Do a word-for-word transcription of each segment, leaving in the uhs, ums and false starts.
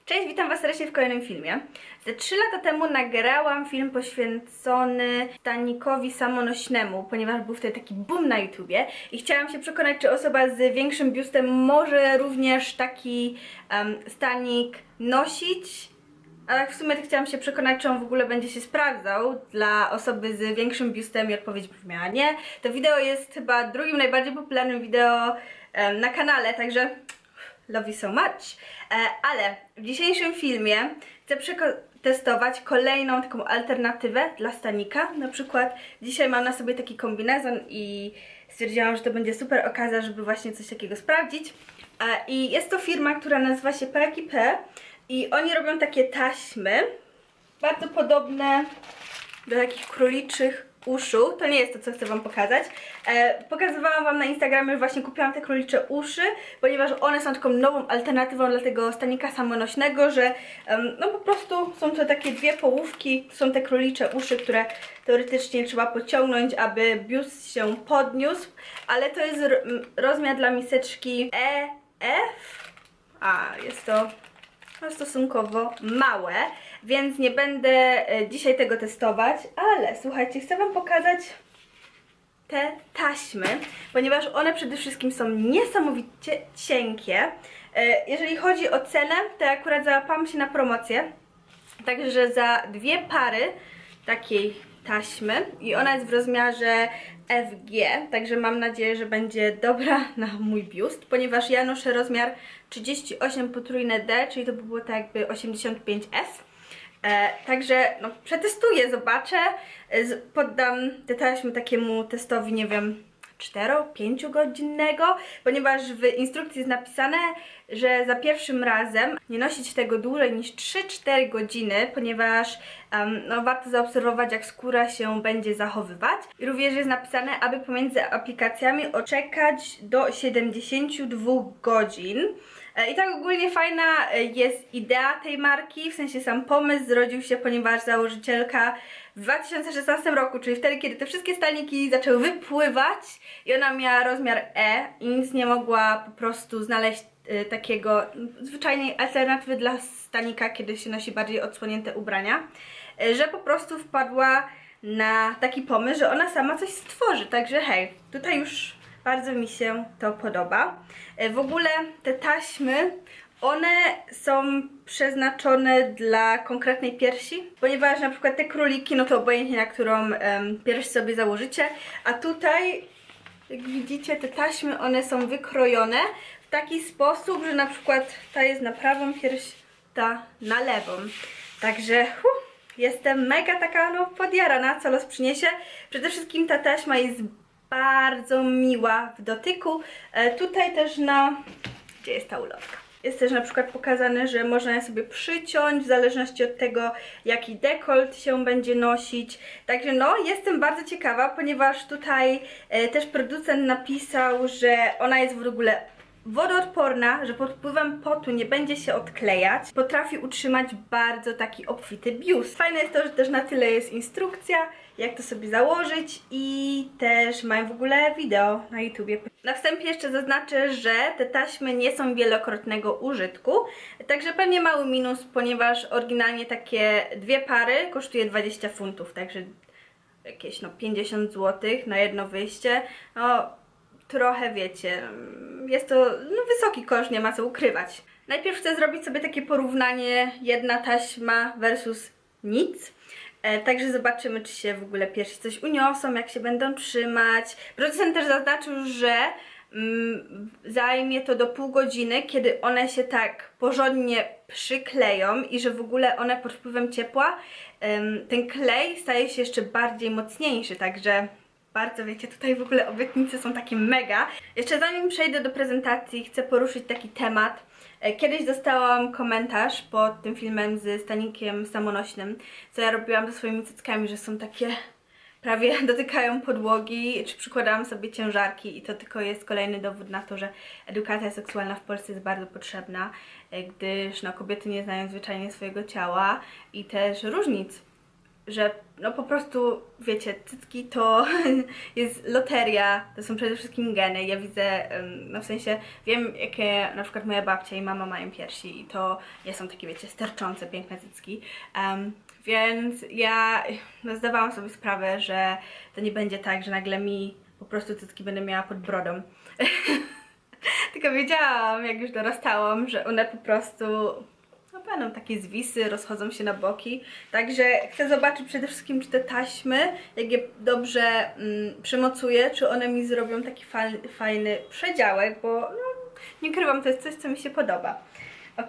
Cześć, witam was serdecznie w kolejnym filmie. Ze trzy lata temu nagrałam film poświęcony stanikowi samonośnemu, ponieważ był wtedy taki boom na YouTubie i chciałam się przekonać, czy osoba z większym biustem może również taki um, stanik nosić. A tak w sumie to chciałam się przekonać, czy on w ogóle będzie się sprawdzał dla osoby z większym biustem i odpowiedź brzmiała nie. To wideo jest chyba drugim najbardziej popularnym wideo um, na kanale, także love you so much. E, ale w dzisiejszym filmie chcę przetestować kolejną taką alternatywę dla stanika. Na przykład dzisiaj mam na sobie taki kombinezon i stwierdziłam, że to będzie super okazja, żeby właśnie coś takiego sprawdzić. E, I jest to firma, która nazywa się P K P i oni robią takie taśmy, bardzo podobne do takich króliczych uszu. To nie jest to, co chcę wam pokazać. E, pokazywałam wam na Instagramie, że właśnie kupiłam te królicze uszy, ponieważ one są taką nową alternatywą dla tego stanika samonośnego, że um, no po prostu są to takie dwie połówki, są te królicze uszy, które teoretycznie trzeba pociągnąć, aby biust się podniósł, ale to jest rozmiar dla miseczki E F, a jest to stosunkowo małe, więc nie będę dzisiaj tego testować, ale słuchajcie, chcę wam pokazać te taśmy, ponieważ one przede wszystkim są niesamowicie cienkie. Jeżeli chodzi o cenę, to akurat załapałam się na promocję, także za dwie pary takiej taśmy i ona jest w rozmiarze F G, także mam nadzieję, że będzie dobra na mój biust, ponieważ ja noszę rozmiar trzydzieści osiem potrójne D, czyli to by było tak jakby osiemdziesiąt pięć S. E, także no, przetestuję, zobaczę, e, poddam te taśmy takiemu testowi, nie wiem, cztero-pięcio godzinnego, ponieważ w instrukcji jest napisane, że za pierwszym razem nie nosić tego dłużej niż trzy cztery godziny, ponieważ um, no, warto zaobserwować, jak skóra się będzie zachowywać. I również jest napisane, aby pomiędzy aplikacjami oczekać do siedemdziesięciu dwóch godzin. I tak ogólnie fajna jest idea tej marki, w sensie sam pomysł zrodził się, ponieważ założycielka w dwa tysiące szesnastym roku, czyli wtedy, kiedy te wszystkie staniki zaczęły wypływać i ona miała rozmiar E i nic nie mogła po prostu znaleźć y, takiego zwyczajnej alternatywy dla stanika, kiedy się nosi bardziej odsłonięte ubrania, y, że po prostu wpadła na taki pomysł, że ona sama coś stworzy, także hej, tutaj już bardzo mi się to podoba. W ogóle te taśmy, one są przeznaczone dla konkretnej piersi, ponieważ na przykład te króliki, no to obojętnie na którą um, pierś sobie założycie, a tutaj, jak widzicie, te taśmy, one są wykrojone w taki sposób, że na przykład ta jest na prawą pierś, ta na lewą. Także huh, jestem mega taka no, podjarana, co los przyniesie. Przede wszystkim ta taśma jest bardzo miła w dotyku. E, tutaj też na... Gdzie jest ta ulotka? Jest też na przykład pokazane, że można je sobie przyciąć w zależności od tego, jaki dekolt się będzie nosić. Także no, jestem bardzo ciekawa, ponieważ tutaj e, też producent napisał, że ona jest w ogóle wodoodporna, że pod wpływem potu nie będzie się odklejać. Potrafi utrzymać bardzo taki obfity biust. Fajne jest to, że też na tyle jest instrukcja, jak to sobie założyć i też mają w ogóle wideo na YouTubie. Na wstępie jeszcze zaznaczę, że te taśmy nie są wielokrotnego użytku, także pewnie mały minus, ponieważ oryginalnie takie dwie pary kosztuje dwadzieścia funtów, także jakieś no pięćdziesiąt złotych na jedno wyjście. No trochę wiecie, jest to no, wysoki koszt, nie ma co ukrywać. Najpierw chcę zrobić sobie takie porównanie jedna taśma versus nic. E, także zobaczymy, czy się w ogóle piersi coś uniosą, jak się będą trzymać. Producent też zaznaczył, że mm, zajmie to do pół godziny, kiedy one się tak porządnie przykleją i że w ogóle one pod wpływem ciepła, ym, ten klej staje się jeszcze bardziej mocniejszy, także bardzo, wiecie, tutaj w ogóle obietnice są takie mega. Jeszcze zanim przejdę do prezentacji, chcę poruszyć taki temat. Kiedyś dostałam komentarz pod tym filmem z stanikiem samonośnym, co ja robiłam ze swoimi cyckami, że są takie, prawie dotykają podłogi, czy przykładałam sobie ciężarki i to tylko jest kolejny dowód na to, że edukacja seksualna w Polsce jest bardzo potrzebna, gdyż no, kobiety nie znają zwyczajnie swojego ciała i też różnic że no po prostu, wiecie, cycki to jest loteria, to są przede wszystkim geny. Ja widzę, no w sensie wiem, jakie na przykład moja babcia i mama mają piersi i to nie są takie, wiecie, sterczące, piękne cycki. Um, więc ja no, zdawałam sobie sprawę, że to nie będzie tak, że nagle mi po prostu cycki będę miała pod brodą. Tylko wiedziałam, jak już dorastałam, że one po prostu no, będą takie zwisy, rozchodzą się na boki. Także chcę zobaczyć przede wszystkim, czy te taśmy, jak je dobrze mm, przymocuję, czy one mi zrobią taki fajny, fajny przedziałek, bo no, nie ukrywam, to jest coś, co mi się podoba. Ok,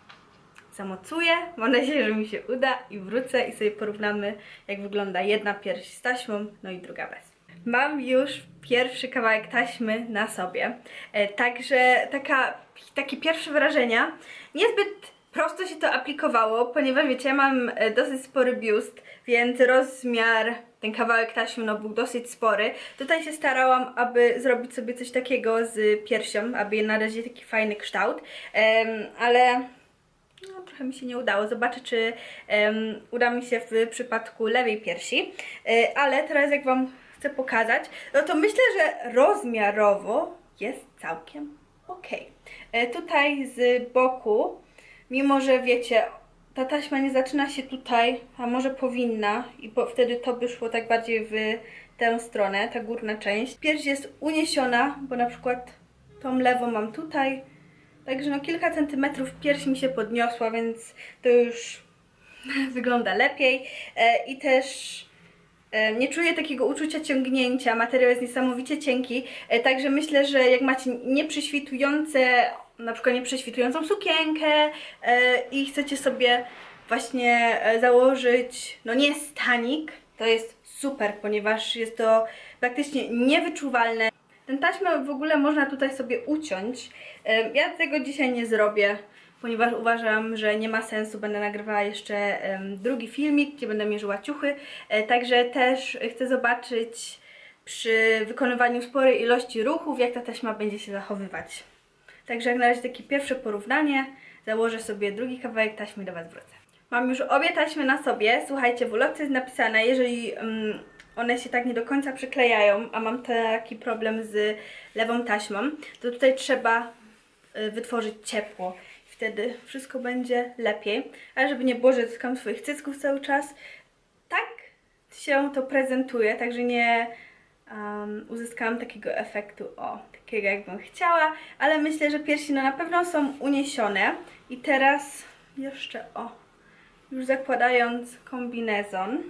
zamocuję, mam nadzieję, że mi się uda i wrócę i sobie porównamy, jak wygląda jedna pierś z taśmą, no i druga bez. Mam już pierwszy kawałek taśmy na sobie, e, także taka, takie pierwsze wrażenia. Niezbyt prosto się to aplikowało, ponieważ wiecie, ja mam dosyć spory biust, więc rozmiar, ten kawałek taśmy no, był dosyć spory. Tutaj się starałam, aby zrobić sobie coś takiego z piersią, aby je nadać taki fajny kształt, um, ale no, trochę mi się nie udało. Zobaczę, czy um, uda mi się w przypadku lewej piersi, e, ale teraz jak Wam chcę pokazać, no to myślę, że rozmiarowo jest całkiem ok. E, tutaj z boku, mimo że wiecie, ta taśma nie zaczyna się tutaj, a może powinna i po, wtedy to by szło tak bardziej w tę stronę, ta górna część. Pierś jest uniesiona, bo na przykład tą lewą mam tutaj, także no kilka centymetrów pierś mi się podniosła, więc to już wygląda lepiej e, i też e, nie czuję takiego uczucia ciągnięcia, materiał jest niesamowicie cienki, e, także myślę, że jak macie nieprześwitujące, na przykład nieprześwitującą sukienkę e, i chcecie sobie właśnie e, założyć, no nie stanik, to jest super, ponieważ jest to praktycznie niewyczuwalne. Tę taśmę w ogóle można tutaj sobie uciąć. E, ja tego dzisiaj nie zrobię, ponieważ uważam, że nie ma sensu. Będę nagrywała jeszcze um, drugi filmik, gdzie będę mierzyła ciuchy. E, także też chcę zobaczyć przy wykonywaniu sporej ilości ruchów, jak ta taśma będzie się zachowywać. Także jak na razie takie pierwsze porównanie. Założę sobie drugi kawałek taśmy i do Was wrócę. Mam już obie taśmy na sobie. Słuchajcie, w ulotce jest napisane, jeżeli um, one się tak nie do końca przyklejają, a mam taki problem z lewą taśmą, to tutaj trzeba y, wytworzyć ciepło. Wtedy wszystko będzie lepiej. Ale żeby nie było, że dotkam swoich cycków cały czas, tak się to prezentuje, także nie um, uzyskałam takiego efektu, o, takiego jakbym chciała, ale myślę, że piersi no, na pewno są uniesione. I teraz jeszcze, o, już zakładając kombinezon,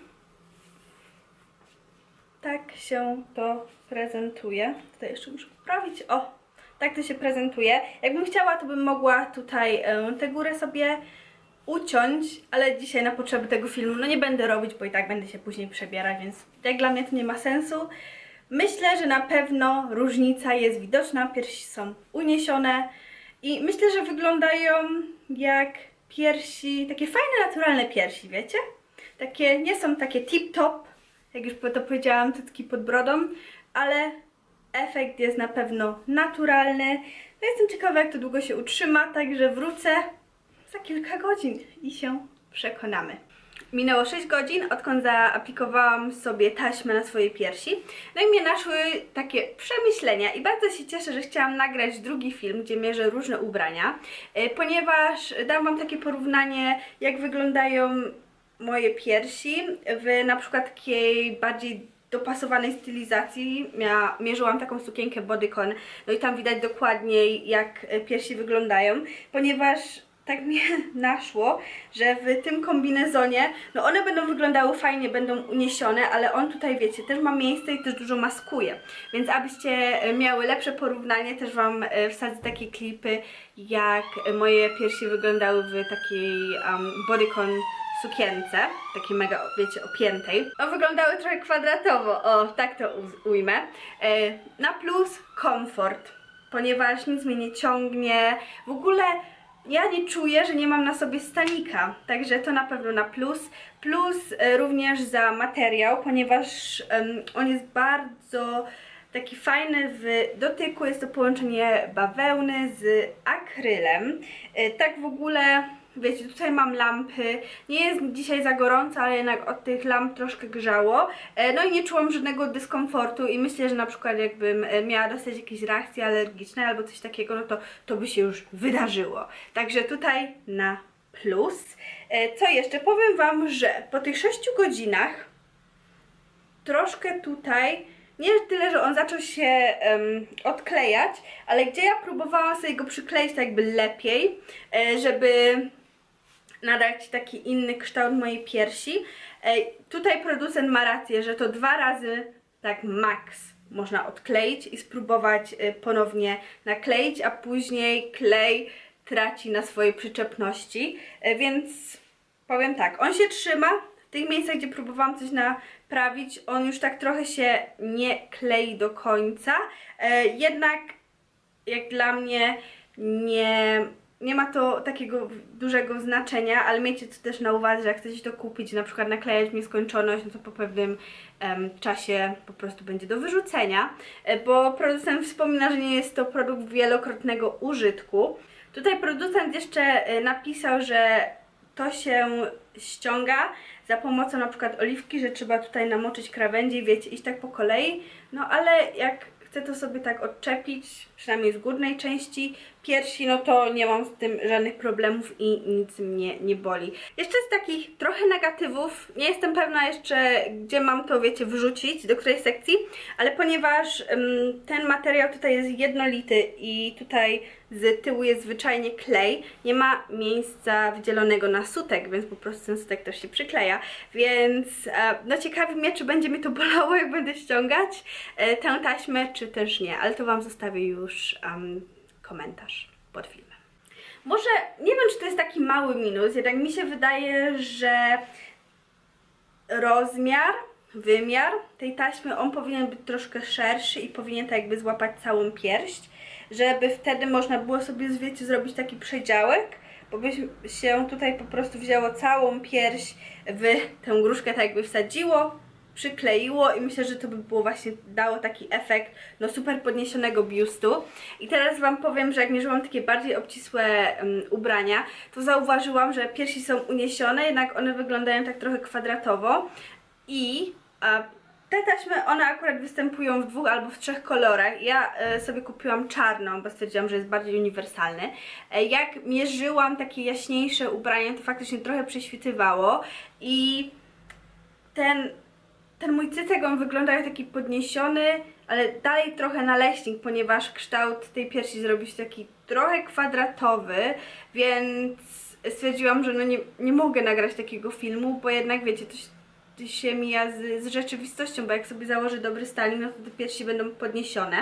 tak się to prezentuje. Tutaj jeszcze muszę poprawić, o. Tak to się prezentuje. Jakbym chciała, to bym mogła tutaj y, tę górę sobie uciąć, ale dzisiaj na potrzeby tego filmu no nie będę robić, bo i tak będę się później przebierać, więc jak dla mnie to nie ma sensu. Myślę, że na pewno różnica jest widoczna, piersi są uniesione i myślę, że wyglądają jak piersi, takie fajne, naturalne piersi, wiecie? Takie, nie są takie tip-top, jak już to powiedziałam, cycki pod brodą, ale efekt jest na pewno naturalny. No jestem ciekawa, jak to długo się utrzyma, także wrócę za kilka godzin i się przekonamy. Minęło sześć godzin, odkąd zaaplikowałam sobie taśmę na swojej piersi. No i mnie naszły takie przemyślenia i bardzo się cieszę, że chciałam nagrać drugi film, gdzie mierzę różne ubrania, ponieważ dam Wam takie porównanie, jak wyglądają moje piersi w na przykład takiej bardziej dopasowanej stylizacji. Mia, mierzyłam taką sukienkę bodycon, no i tam widać dokładniej, jak piersi wyglądają, ponieważ tak mnie naszło, że w tym kombinezonie, no one będą wyglądały fajnie, będą uniesione, ale on tutaj, wiecie, też ma miejsce i też dużo maskuje. Więc abyście miały lepsze porównanie, też Wam wsadzę takie klipy, jak moje piersi wyglądały w takiej um, bodycon sukience, takiej mega, wiecie, opiętej. No wyglądały trochę kwadratowo, o, tak to ujmę. E, na plus komfort, ponieważ nic mnie nie ciągnie, w ogóle ja nie czuję, że nie mam na sobie stanika, także to na pewno na plus. Plus e, również za materiał, ponieważ um, on jest bardzo taki fajny w dotyku, jest to połączenie bawełny z akrylem. E, tak w ogóle wiecie, tutaj mam lampy, nie jest dzisiaj za gorąco, ale jednak od tych lamp troszkę grzało, no i nie czułam żadnego dyskomfortu i myślę, że na przykład jakbym miała dostać jakieś reakcje alergiczne albo coś takiego, no to to by się już wydarzyło. Także tutaj na plus. Co jeszcze? Powiem Wam, że po tych sześciu godzinach troszkę tutaj, nie tyle, że on zaczął się um, odklejać, ale gdzie ja próbowałam sobie go przykleić tak jakby lepiej, e, żeby nadać taki inny kształt mojej piersi. E, tutaj producent ma rację, że to dwa razy tak max można odkleić i spróbować e, ponownie nakleić, a później klej traci na swojej przyczepności, e, więc powiem tak, on się trzyma. W tych miejscach, gdzie próbowałam coś naprawić, on już tak trochę się nie klei do końca, e, jednak jak dla mnie nie, nie ma to takiego dużego znaczenia, ale miejcie to też na uwadze, że jak chcecie to kupić, na przykład naklejać w nieskończoność, no to po pewnym em, czasie po prostu będzie do wyrzucenia, e, bo producent wspomina, że nie jest to produkt wielokrotnego użytku. Tutaj producent jeszcze e, napisał, że to się ściąga za pomocą na przykład oliwki, że trzeba tutaj namoczyć krawędzie i wiecie, iść tak po kolei, no ale jak chcę to sobie tak odczepić, przynajmniej z górnej części piersi, no to nie mam z tym żadnych problemów i nic mnie nie boli. Jeszcze z takich trochę negatywów, nie jestem pewna jeszcze, gdzie mam to, wiecie, wrzucić, do której sekcji, ale ponieważ um, ten materiał tutaj jest jednolity i tutaj z tyłu jest zwyczajnie klej, nie ma miejsca wydzielonego na sutek, więc po prostu ten sutek też się przykleja, więc e, no ciekawi mnie, czy będzie mi to bolało, jak będę ściągać e, tę taśmę, czy też nie, ale to Wam zostawię już um, komentarz pod filmem. Może, nie wiem, czy to jest taki mały minus, jednak mi się wydaje, że rozmiar, wymiar tej taśmy, on powinien być troszkę szerszy i powinien tak jakby złapać całą pierś, żeby wtedy można było sobie, wiecie, zrobić taki przedziałek, bo by się tutaj po prostu wzięło całą pierś, w tę gruszkę tak jakby wsadziło, przykleiło i myślę, że to by było właśnie, dało taki efekt no super podniesionego biustu. I teraz Wam powiem, że jak mierzyłam takie bardziej obcisłe um, ubrania, to zauważyłam, że piersi są uniesione, jednak one wyglądają tak trochę kwadratowo i a, te taśmy, one akurat występują w dwóch albo w trzech kolorach. Ja e, sobie kupiłam czarną, bo stwierdziłam, że jest bardziej uniwersalny. E, jak mierzyłam takie jaśniejsze ubrania, to faktycznie trochę prześwitywało i ten Ten mój cycek, on wygląda taki podniesiony, ale dalej trochę naleśnik, ponieważ kształt tej piersi zrobił się taki trochę kwadratowy, więc stwierdziłam, że no nie, nie mogę nagrać takiego filmu, bo jednak wiecie, to się, to się mija z, z rzeczywistością, bo jak sobie założę dobry styling, no to te piersi będą podniesione,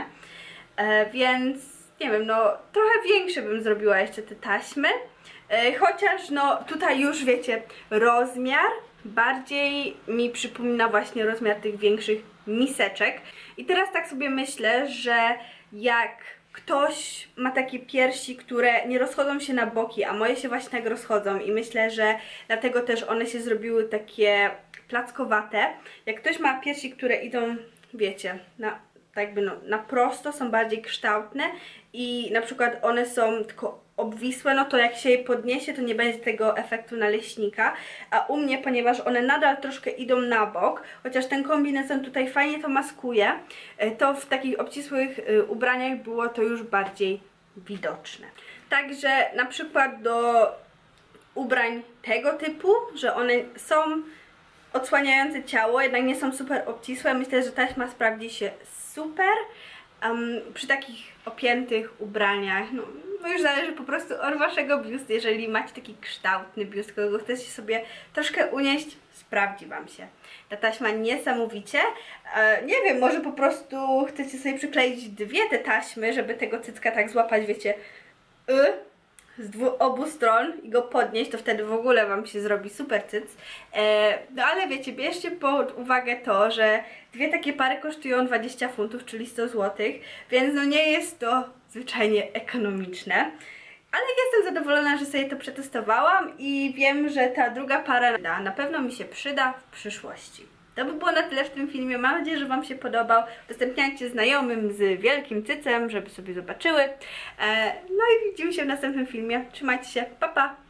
e, więc nie wiem, no trochę większe bym zrobiła jeszcze te taśmy, e, chociaż no tutaj już wiecie, rozmiar bardziej mi przypomina właśnie rozmiar tych większych miseczek. I teraz tak sobie myślę, że jak ktoś ma takie piersi, które nie rozchodzą się na boki, a moje się właśnie tak rozchodzą i myślę, że dlatego też one się zrobiły takie plackowate. Jak ktoś ma piersi, które idą, wiecie, na, tak jakby no, na prosto, są bardziej kształtne i na przykład one są tylko obwisłe, no to jak się je podniesie, to nie będzie tego efektu naleśnika, a u mnie, ponieważ one nadal troszkę idą na bok, chociaż ten kombinezon tutaj fajnie to maskuje, to w takich obcisłych ubraniach było to już bardziej widoczne. Także na przykład do ubrań tego typu, że one są odsłaniające ciało, jednak nie są super obcisłe, myślę, że taśma sprawdzi się super. Um, przy takich opiętych ubraniach, no, no już zależy po prostu od waszego biustu. Jeżeli macie taki kształtny biust, którego chcecie sobie troszkę unieść, sprawdzi Wam się ta taśma niesamowicie. E, nie wiem, może po prostu chcecie sobie przykleić dwie te taśmy, żeby tego cycka tak złapać, wiecie, y, z dwu, obu stron i go podnieść, to wtedy w ogóle Wam się zrobi super cyc. E, no ale wiecie, bierzcie pod uwagę to, że dwie takie pary kosztują dwadzieścia funtów, czyli sto złotych, więc no nie jest to zwyczajnie ekonomiczne. Ale jestem zadowolona, że sobie to przetestowałam i wiem, że ta druga para na pewno mi się przyda w przyszłości. To by było na tyle w tym filmie. Mam nadzieję, że Wam się podobał. Udostępniajcie znajomym z wielkim cycem, żeby sobie zobaczyły. No i widzimy się w następnym filmie. Trzymajcie się. Pa, pa!